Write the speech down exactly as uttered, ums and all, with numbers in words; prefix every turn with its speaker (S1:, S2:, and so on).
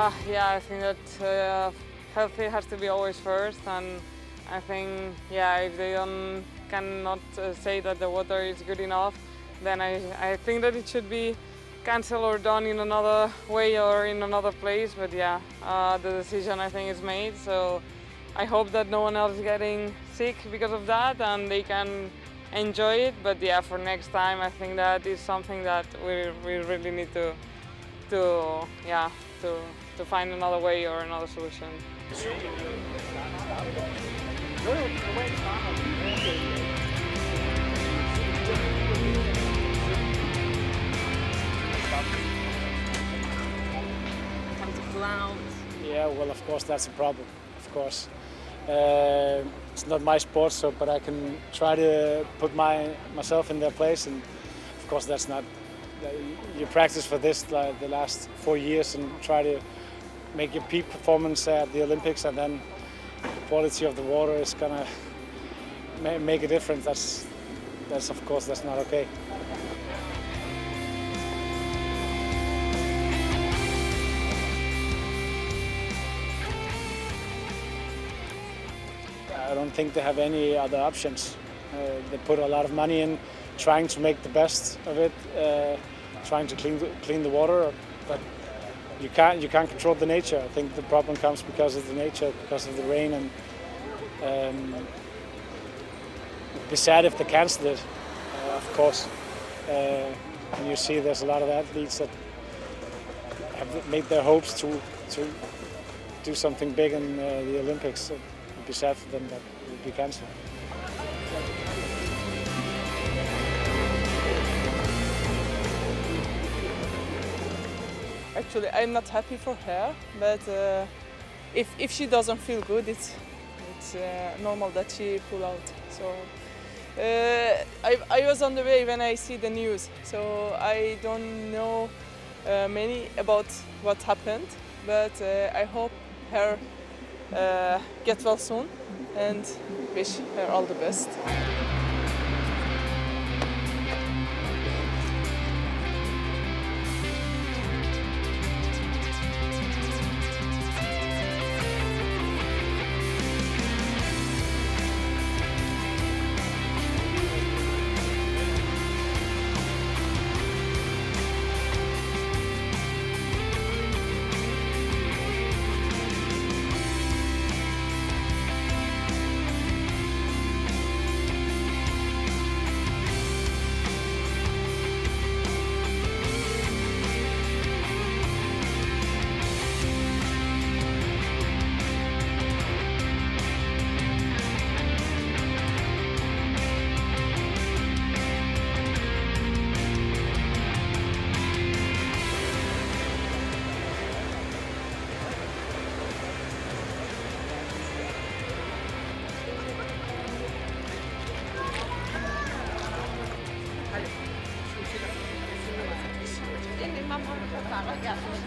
S1: Uh, yeah, I think that uh, healthy has to be always first, and I think, yeah, if they don't cannot uh, say that the water is good enough, then I, I think that it should be cancelled or done in another way or in another place. But yeah, uh, the decision I think is made, so I hope that no one else is getting sick because of that and they can enjoy it. But yeah, for next time, I think that is something that we, we really need to, to, yeah, to, to find another way or another solution.
S2: Yeah, well, of course, that's a problem, of course. Uh, it's not my sport, so but I can try to put my myself in their place, and of course that's not. You practice for this like the last four years and try to make your peak performance at the Olympics, and then the quality of the water is gonna ma make a difference. That's that's of course that's not okay. I don't think they have any other options. Uh, they put a lot of money in trying to make the best of it, uh, trying to clean the, clean the water, but you can't you can't control the nature. I think the problem comes because of the nature, because of the rain, and um, it'd be sad if they cancel it, uh, of course. Uh, and you see there's a lot of athletes that have made their hopes to to do something big in uh, the Olympics. So it'd be sad for them that it would be cancelled.
S3: Actually, I'm not happy for her, but uh, if, if she doesn't feel good, it's, it's uh, normal that she pull out. So uh, I, I was on the way when I see the news, so I don't know uh, many about what happened, but uh, I hope her uh, get well soon and wish her all the best.
S4: Mamma,